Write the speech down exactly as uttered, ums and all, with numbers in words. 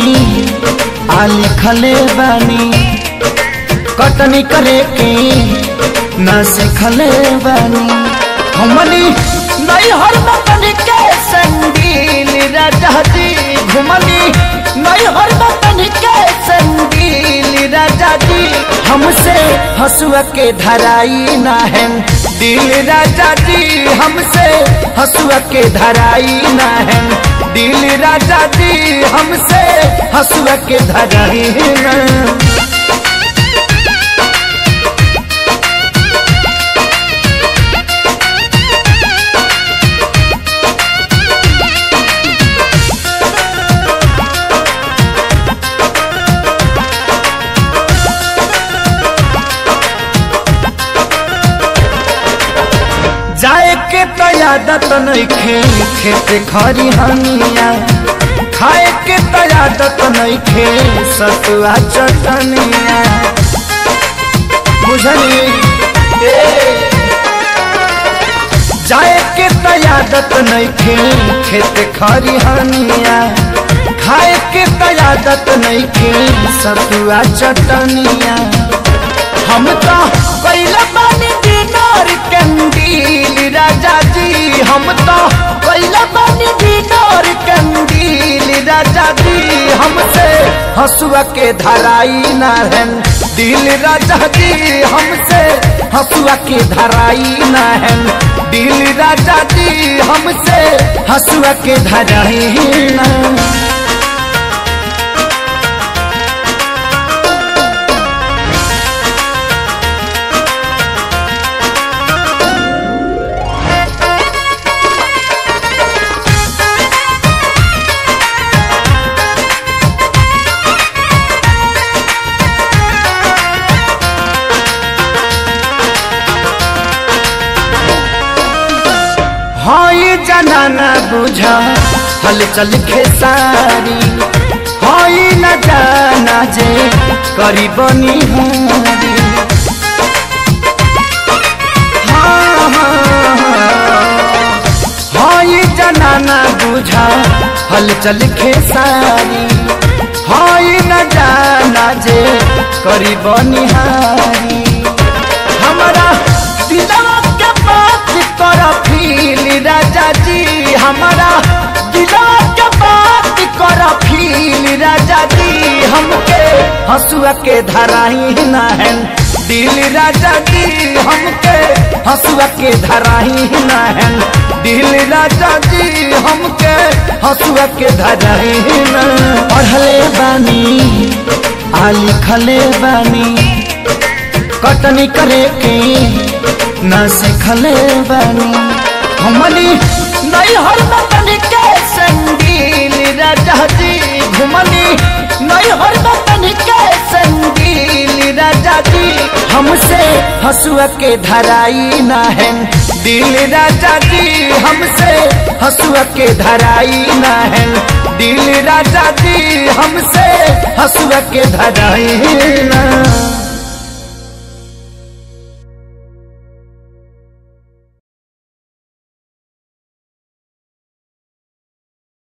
आ लिखले बानी कटनी करे के न सिखले बानी हमनी नहीं हर बतन के संगील राजा जी घुमनी नहीं हर बतन के संगील राजा जी हमसे हसुआ के धराई ना है दिल राजा जी हमसे हसुआ के धराई ना है दिल राजा जी हमसे हसुआ के धराई ना। जाए के तो आदत नहीं खे खेत खरी हनिया खाए के तो आदत नहीं खे सतुआ चटनिया बुझनी जाए के तो आदत नहीं खे खेत खरी हनिया खाए के तो आदत नहीं खे सतुआ चटनिया हम तो पहले पानी दिनार कंदील राजा जी हम तो पहले पानी दिनार कंदील राजा जी हमसे हसुआ के धराई ना है दिल राजा जी हमसे हसुआ के धराई ना है दिल राजा जी हमसे हसुआ के धराई ना। हाई जनाना बुझा हल चल खेसारी हाई न जाना जे करी बनी हारी हाँ हाँ हाई जनाना बुझा हल चल खेसारी हाई न जाना जे करी बनी हारी हमारा दिलवा के बात कर फील राजा जी हमारा दिला के बात कर फील राजा जी हमके हसुआ के धराई ना है दिल राजा जी हमके हसुआ के धराई ना है दिल राजा जी हमके हसुआ के धराई ना। पढ़ले बानी आ लिखले बानी कटनी करे के न सिखले बानी हमनी नहीं हर बतन के संगील राजा जी घुमनी नहीं हर बतन के संगील राजा जी हमसे हसुआ के धराई ना है दिल राजा जी हमसे हसुआ के धराई ना है दिल राजा जी हमसे हसुआ के धराई ना।